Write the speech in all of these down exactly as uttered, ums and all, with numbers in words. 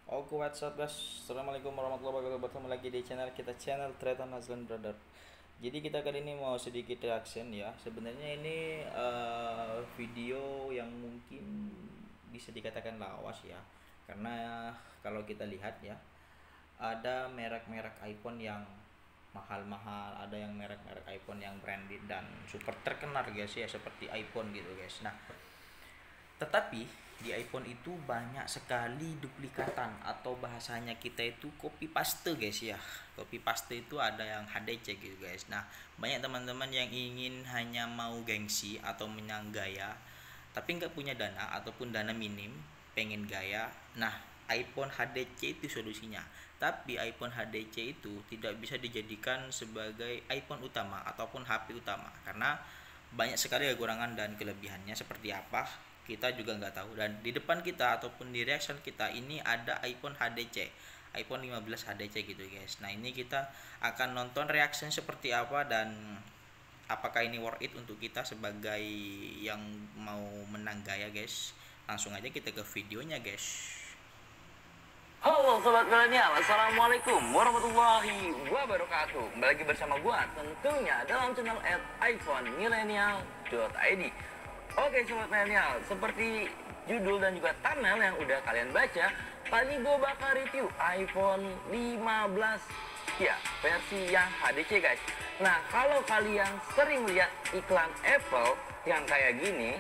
Oke, what's up guys? Assalamualaikum warahmatullahi wabarakatuh. Bertemu lagi di channel kita, channel Tretan Nazlan Brother. Jadi kita kali ini mau sedikit reaction ya. Sebenarnya ini eh, video yang mungkin bisa dikatakan lawas ya. Karena kalau kita lihat ya, ada merek-merek iPhone yang mahal-mahal, ada yang merek-merek iPhone yang branded dan super terkenal guys ya, seperti iPhone gitu guys. Nah, tetapi di iPhone itu banyak sekali duplikatan atau bahasanya kita itu copy paste guys ya. Copy paste itu ada yang H D C gitu guys. Nah, banyak teman-teman yang ingin hanya mau gengsi atau menyang gaya tapi nggak punya dana ataupun dana minim, pengen gaya. Nah, iPhone H D C itu solusinya. Tapi iPhone H D C itu tidak bisa dijadikan sebagai iPhone utama ataupun H P utama karena banyak sekali kekurangan dan kelebihannya seperti apa kita juga nggak tahu. Dan di depan kita ataupun di reaction kita ini ada iPhone H D C, iPhone lima belas H D C gitu guys. Nah, ini kita akan nonton reaction seperti apa dan apakah ini worth it untuk kita sebagai yang mau menang gaya guys. Langsung aja kita ke videonya guys. Halo sobat milenial, assalamualaikum warahmatullahi wabarakatuh. Kembali lagi bersama gua tentunya dalam channel at iphone millennial dot i d. Oke sobat milenial, seperti judul dan juga thumbnail yang udah kalian baca, kali ini gua bakal review iPhone lima belas ya, versi yang H D C guys. Nah, kalau kalian sering lihat iklan Apple yang kayak gini,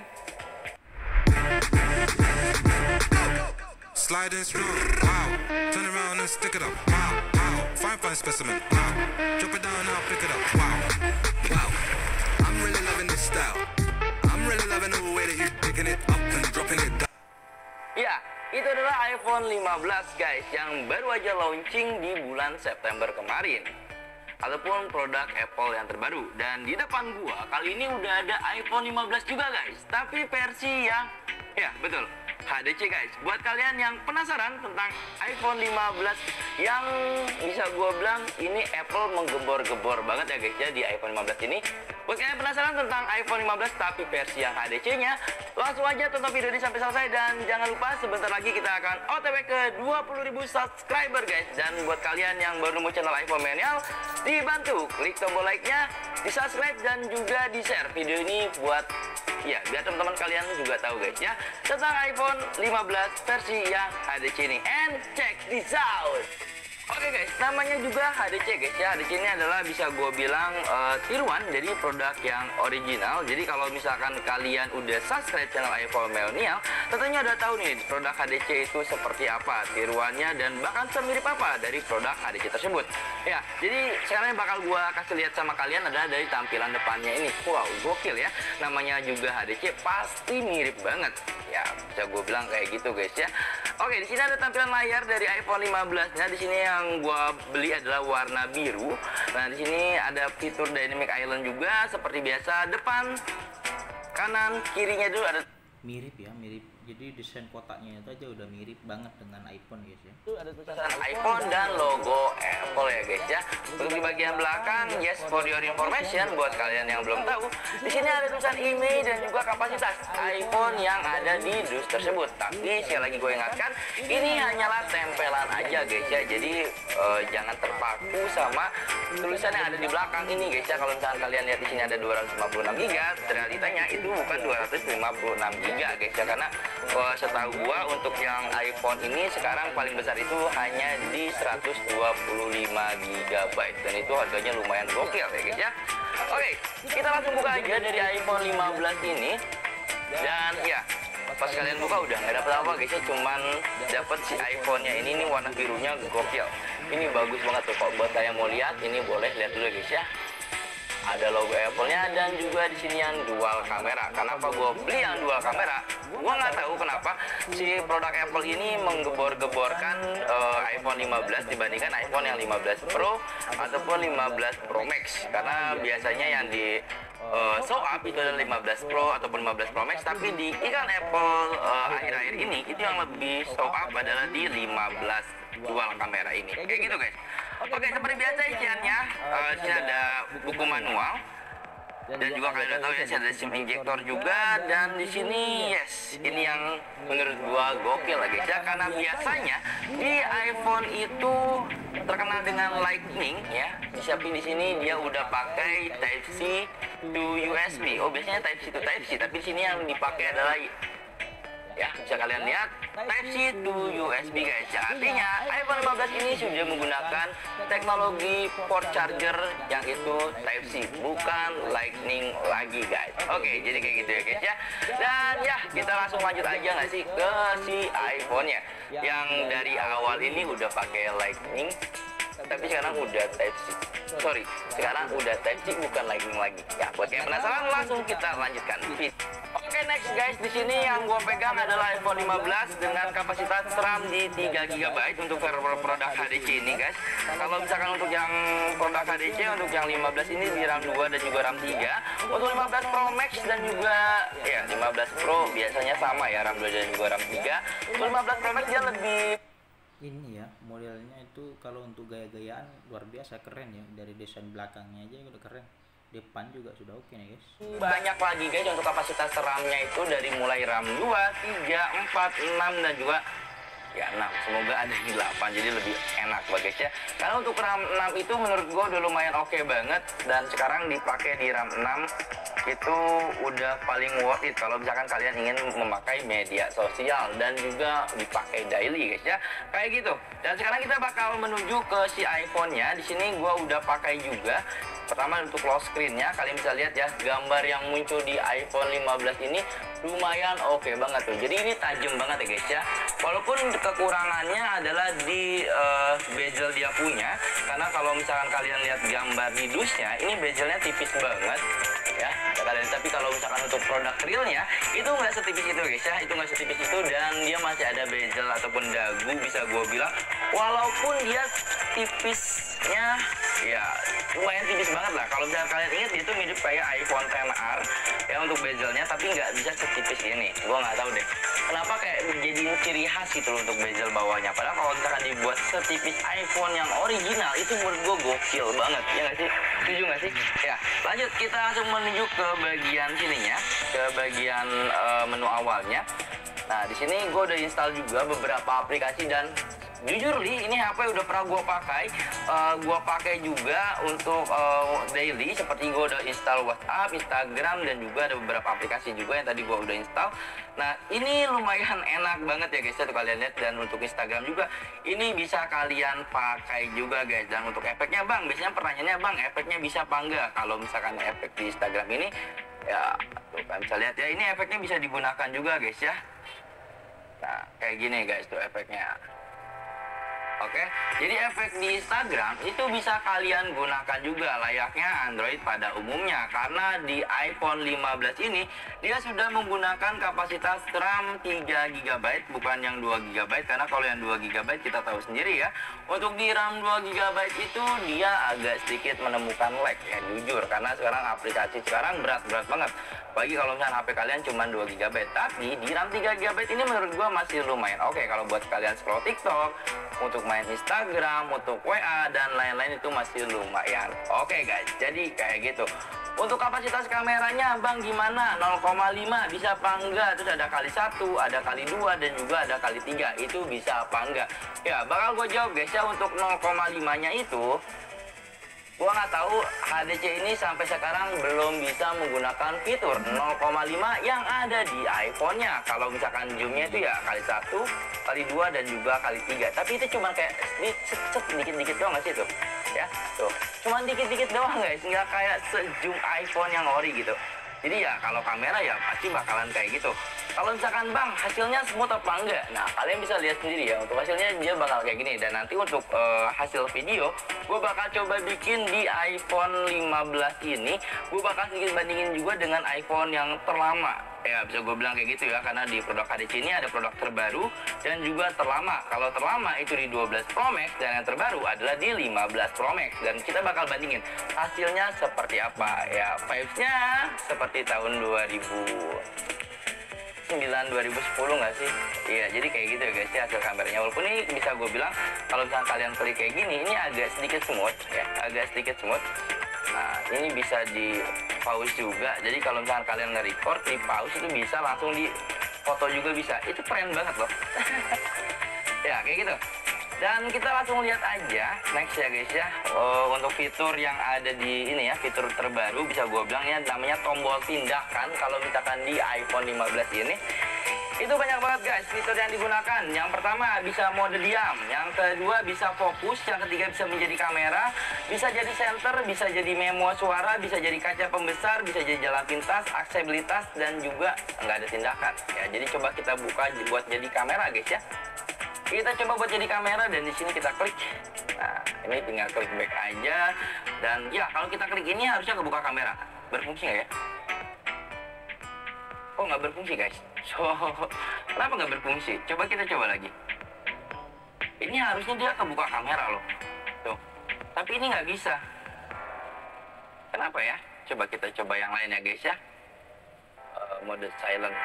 Slide and screw, wow. Turn around and stick it up, wow, wow. Fine, fine specimen, wow. Drop it down, I'll pick it up, wow, wow. I'm really loving this style. I'm really loving the way that you're picking it up and dropping it down. ya, itu adalah iPhone lima belas guys, yang baru aja launching di bulan September kemarin, ataupun produk Apple yang terbaru. Dan di depan gua kali ini udah ada iPhone lima belas juga guys, tapi versi yang, ya betul, H D C guys. Buat kalian yang penasaran tentang iPhone lima belas yang bisa gua bilang ini Apple menggembor-gembor banget ya guys ya di iPhone lima belas ini. Buat kalian penasaran tentang iPhone lima belas tapi versi yang H D C-nya, langsung aja tonton video ini sampai selesai. Dan jangan lupa sebentar lagi kita akan O T W ke dua puluh ribu subscriber guys. Dan buat kalian yang baru nemu channel iPhone Millennial, dibantu klik tombol like-nya, di subscribe dan juga di share video ini buat, ya, biar teman-teman kalian juga tahu guys ya tentang iPhone lima belas versi yang H D C ini. And check this out. Oke guys, namanya juga H D C guys ya. H D C ini adalah bisa gue bilang uh, tiruan, jadi produk yang original. Jadi kalau misalkan kalian udah subscribe channel iPhone Millennial, tentunya udah tahu nih produk H D C itu seperti apa, tiruannya dan bahkan semirip apa dari produk H D C tersebut. Ya, jadi sekarang yang bakal gue kasih lihat sama kalian adalah dari tampilan depannya ini. Wow, gokil ya. Namanya juga H D C, pasti mirip banget. Ya, bisa gue bilang kayak gitu guys ya. Oke, di sini ada tampilan layar dari iPhone lima belas. Nah, di sini yang gua beli adalah warna biru. Nah, di sini ada fitur Dynamic Island juga seperti biasa. Depan, kanan, kirinya dulu ada Mirip ya, mirip. Jadi desain kotaknya itu aja udah mirip banget dengan iPhone guys ya. itu ada tulisan iPhone dan logo Apple ya guys ya. Untuk di bagian belakang, yes, for your information, buat kalian yang belum tahu, di sini ada tulisan email dan juga kapasitas iPhone yang ada di dus tersebut. Tapi sekali lagi gue ingatkan, ini hanyalah tempelan aja guys ya. Jadi eh, jangan terpaku sama tulisan yang ada di belakang ini guys ya. Kalau misalkan kalian lihat di sini ada dua ratus lima puluh enam giga, realitanya itu bukan dua ratus lima puluh enam giga guys ya, karena Wah, setahu gua untuk yang iPhone ini sekarang paling besar itu hanya di seratus dua puluh lima giga byte dan itu harganya lumayan gokil ya guys ya. Oke, kita langsung buka aja dari iPhone lima belas ini. Dan ya, pas kalian buka udah nggak dapet apa guys ya, cuman dapet si iPhone-nya ini, nih warna birunya gokil. Ini bagus banget tuh. Kok buat kalian mau lihat, ini boleh lihat dulu guys ya. Ada logo Apple-nya dan juga di sini yang dual kamera. Kenapa gue beli yang dual kamera? Gue nggak tahu kenapa si produk Apple ini menggembor-gemborkan uh, iPhone lima belas dibandingkan iPhone yang lima belas Pro ataupun lima belas Pro Max. Karena biasanya yang di uh, show up itu adalah lima belas Pro ataupun lima belas Pro Max, tapi di iklan Apple uh, akhir-akhir ini itu yang lebih show up adalah di lima belas dual kamera ini. Kayak gitu guys. Oke, seperti biasa isiannya, uh, sini ada buku manual. Dan juga kalian udah tahu ya, ada SIM injector juga. Dan di sini yes, ini yang menurut gua gokil lagi ya, karena biasanya di iPhone itu terkenal dengan Lightning ya. Tapi di sini dia udah pakai Type C to U S B. Oh, biasanya Type C to Type C, tapi di sini yang dipakai adalah ya, bisa kalian lihat Type C to U S B guys. Artinya iPhone lima belas ini sudah menggunakan teknologi port charger yang itu Type C, bukan Lightning lagi guys. Oke, jadi kayak gitu ya guys ya. Dan ya, kita langsung lanjut aja nggak sih ke si iPhone-nya yang dari awal ini udah pakai Lightning, tapi sekarang udah Type C. Sorry, sekarang udah Type C bukan Lightning lagi. Ya, buat yang penasaran langsung kita lanjutkan. Oke, next guys, di sini yang gua pegang adalah iPhone lima belas dengan kapasitas RAM di tiga giga byte untuk produk H D C ini guys. Kalau misalkan untuk yang produk H D C, untuk yang lima belas ini di RAM dua dan juga RAM tiga. Untuk lima belas Pro Max dan juga ya lima belas Pro biasanya sama ya, RAM dua dan juga RAM tiga. Untuk lima belas Pro Max dia lebih ini ya, modelnya itu kalau untuk gaya-gayaan luar biasa keren ya, dari desain belakangnya aja udah keren, depan juga sudah oke nih guys. Banyak lagi guys untuk kapasitas RAM-nya itu dari mulai RAM dua, tiga, empat, enam dan juga ya enam. Semoga ada yang delapan jadi lebih enak guys ya. Karena untuk RAM enam itu menurut gua udah lumayan oke banget, dan sekarang dipakai di RAM enam itu udah paling worth it kalau misalkan kalian ingin memakai media sosial dan juga dipakai daily guys ya. Kayak gitu. Dan sekarang kita bakal menuju ke si iPhone-nya. Di sini gua udah pakai juga. Pertama untuk close screen-nya, kalian bisa lihat ya, gambar yang muncul di iPhone lima belas ini lumayan oke banget tuh. Jadi ini tajam banget ya guys ya. Walaupun kekurangannya adalah di uh, bezel dia punya, karena kalau misalkan kalian lihat gambar di dusnya, ini bezelnya tipis banget ya kalian. Tapi kalau misalkan untuk produk realnya itu nggak setipis itu guys ya, itu nggak setipis itu, dan dia masih ada bezel ataupun dagu bisa gue bilang, walaupun dia tipisnya ya lumayan tipis banget lah. Kalau misalkan kalian ingat, itu mirip kayak iPhone X R ya untuk bezelnya, tapi nggak bisa setipis ini. Gue nggak tahu deh kenapa kayak jadi ciri khas gitu loh untuk bezel bawahnya. Padahal kalau misalkan dibuat setipis iPhone yang original itu menurut gue gokil banget ya nggak sih? Setuju nggak sih? Ya, lanjut kita langsung menuju ke bagian sininya, ke bagian uh, menu awalnya. Nah, di sini gue udah install juga beberapa aplikasi, dan jujur li, ini H P udah pernah gue pakai. Uh, gue pakai juga untuk uh, daily, seperti gue udah install WhatsApp, Instagram, dan juga ada beberapa aplikasi juga yang tadi gue udah install. Nah, ini lumayan enak banget ya guys ya, tuh kalian lihat. Dan untuk Instagram juga ini bisa kalian pakai juga guys. Dan untuk efeknya bang, biasanya pertanyaannya bang, efeknya bisa apa enggak? Kalau misalkan efek di Instagram ini ya tuh kan bisa lihat ya, ini efeknya bisa digunakan juga guys ya. Nah, kayak gini guys tuh efeknya. Oke, jadi efek di Instagram itu bisa kalian gunakan juga layaknya Android pada umumnya, karena di iPhone lima belas ini dia sudah menggunakan kapasitas RAM tiga giga byte bukan yang dua giga byte, karena kalau yang dua giga byte kita tahu sendiri ya, untuk di RAM dua giga byte itu dia agak sedikit menemukan lag ya jujur, karena sekarang aplikasi sekarang berat-berat banget. Bagi kalau misalnya H P kalian cuma dua giga byte, tapi di RAM tiga giga byte ini menurut gua masih lumayan oke kalau buat kalian scroll TikTok, untuk main Instagram, untuk W A dan lain-lain itu masih lumayan oke guys. Jadi kayak gitu. Untuk kapasitas kameranya bang gimana? nol koma lima bisa apa enggak? Terus ada kali satu, ada kali dua, dan juga ada kali tiga. Itu bisa apa enggak? Ya bakal gue jawab guys ya. Untuk nol koma lima nya itu gua nggak tahu, H D C ini sampai sekarang belum bisa menggunakan fitur nol koma lima yang ada di iPhone-nya. Kalau misalkan zoom-nya itu ya kali satu, kali dua, dan juga kali tiga. Tapi itu cuma kayak dikit-dikit doang nggak sih tuh? Ya, tuh. Cuma dikit-dikit doang guys, nggak kayak se-zoom iPhone yang ori gitu. Jadi ya kalau kamera ya pasti bakalan kayak gitu. Kalau misalkan bang hasilnya smooth apa enggak? Nah kalian bisa lihat sendiri ya, untuk hasilnya dia bakal kayak gini. Dan nanti untuk uh, hasil video gue bakal coba bikin di iPhone lima belas ini. Gue bakal sedikit bandingin juga dengan iPhone yang terlama. Ya bisa gue bilang kayak gitu ya, karena di produk H D C ini ada produk terbaru dan juga terlama. Kalau terlama itu di dua belas Pro Max, dan yang terbaru adalah di lima belas Pro Max. Dan kita bakal bandingin hasilnya seperti apa. Ya vibes-nya seperti tahun dua ribu sembilan dua ribu sepuluh nggak sih? Iya, jadi kayak gitu ya guys ya hasil kameranya. Walaupun ini bisa gue bilang kalau misalnya kalian klik kayak gini, ini agak sedikit smooth ya, agak sedikit smooth. Nah, ini bisa di pause juga. Jadi kalau misalkan kalian nge-record, di pause itu bisa langsung di foto juga bisa. Itu keren banget loh. Ya, kayak gitu. Dan kita langsung lihat aja next ya guys ya. Oh, untuk fitur yang ada di ini ya, fitur terbaru bisa gue bilang ya, namanya tombol tindakan. Kalau misalkan di iPhone lima belas ini itu banyak banget guys fitur yang digunakan. Yang pertama bisa mode diam, yang kedua bisa fokus, yang ketiga bisa menjadi kamera, bisa jadi center, bisa jadi memo suara, bisa jadi kaca pembesar, bisa jadi jalan pintas, aksesibilitas, dan juga nggak ada tindakan ya. Jadi coba kita buka buat jadi kamera guys ya. Kita coba buat jadi kamera dan di sini kita klik. Nah, ini tinggal klik back aja. Dan ya, kalau kita klik ini harusnya kebuka kamera. Berfungsi nggak ya? Oh, nggak berfungsi guys. So, kenapa nggak berfungsi? Coba kita coba lagi. Ini harusnya dia kebuka kamera loh. Tuh. Tapi ini nggak bisa. Kenapa ya? Coba kita coba yang lain ya guys ya. Uh, mode silent.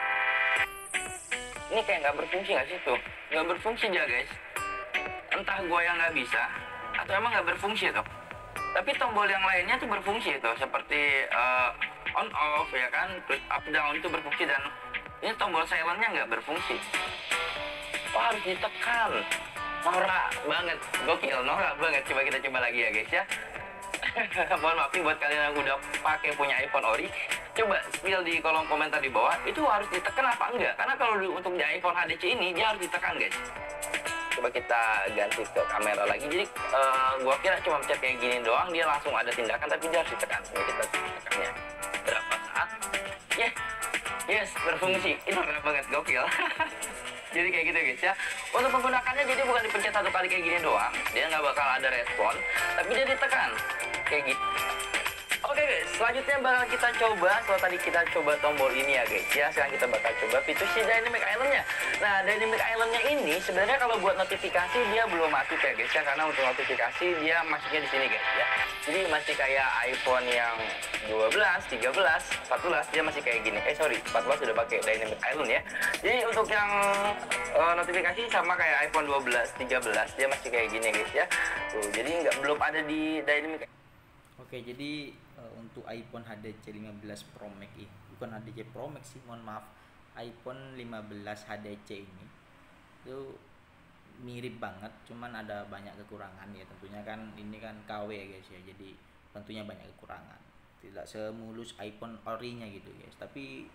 Ini kayak nggak berfungsi nggak sih tuh? Nggak berfungsi dia guys. Entah gua yang nggak bisa atau emang nggak berfungsi tuh. Tapi tombol yang lainnya tuh berfungsi tuh, seperti uh, on off ya kan, klik up down itu berfungsi, dan ini tombol silentnya nggak berfungsi. Oh, harus ditekan. Norak banget, gokil, norak banget. Coba kita coba lagi ya guys ya. Mohon maaf nih buat kalian yang udah pakai punya iPhone ori, coba spill di kolom komentar di bawah, itu harus ditekan apa enggak? Karena kalau di, untuk di iPhone H D C ini dia harus ditekan guys. Coba kita ganti ke kamera lagi. Jadi uh, gua kira cuma pencet kayak gini doang dia langsung ada tindakan, tapi dia harus ditekan. Coba kita tekannya berapa saat? Ya, yeah. Yes, berfungsi. Itu keren banget, gokil. Jadi kayak gitu guys ya. Untuk menggunakannya jadi bukan dipencet satu kali kayak gini doang, dia nggak bakal ada respon, tapi dia ditekan kayak gitu. Oke guys, selanjutnya bakal kita coba. Kalau tadi kita coba tombol ini ya guys ya, sekarang kita bakal coba fitur si Dynamic Island-nya. Nah, Dynamic Island-nya ini sebenarnya kalau buat notifikasi dia belum masuk ya guys ya, karena untuk notifikasi dia masuknya di sini guys ya. Jadi masih kayak iPhone yang dua belas, tiga belas, empat belas dia masih kayak gini. Eh sorry, empat belas sudah pakai Dynamic Island ya. Jadi untuk yang uh, notifikasi sama kayak iPhone dua belas, tiga belas dia masih kayak gini guys ya. Tuh, jadi nggak belum ada di Dynamic. Oke, jadi uh, untuk iPhone H D C lima belas Pro Max ini, bukan H D C Pro Max sih, mohon maaf, iPhone lima belas H D C ini itu mirip banget, cuman ada banyak kekurangan ya. Tentunya kan ini kan K W ya guys ya, jadi tentunya banyak kekurangan, tidak semulus iPhone ori-nya gitu guys. Tapi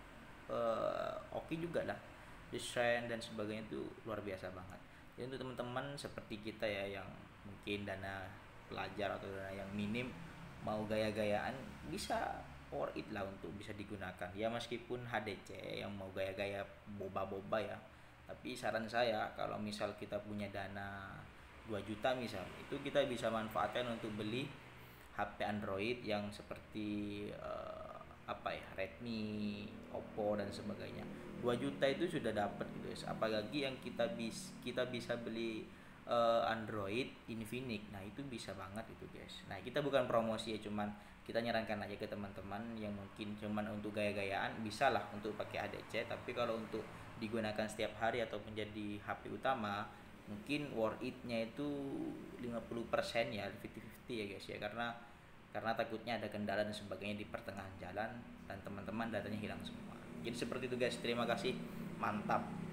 uh, oke okay juga lah, desain dan sebagainya itu luar biasa banget. Jadi untuk teman-teman seperti kita ya yang mungkin dana pelajar atau dana yang minim, mau gaya-gayaan, bisa worth it lah untuk bisa digunakan ya. Meskipun H D C yang mau gaya-gaya boba-boba ya, tapi saran saya kalau misal kita punya dana dua juta misal, itu kita bisa manfaatkan untuk beli H P Android yang seperti uh, apa ya, Redmi, Oppo dan sebagainya. Dua juta itu sudah dapat guys. Apalagi yang kita bis kita bisa beli uh, Android Infinix. Nah, itu bisa banget itu guys. Nah, kita bukan promosi ya, cuman kita nyarankan aja ke teman-teman yang mungkin cuman untuk gaya-gayaan, bisa lah untuk pakai H D C. Tapi kalau untuk digunakan setiap hari atau menjadi H P utama, mungkin worth it-nya itu lima puluh persen ya, lima puluh lima puluh ya guys ya, karena karena takutnya ada kendala dan sebagainya di pertengahan jalan dan teman-teman datanya hilang semua. Jadi seperti itu guys, terima kasih, mantap.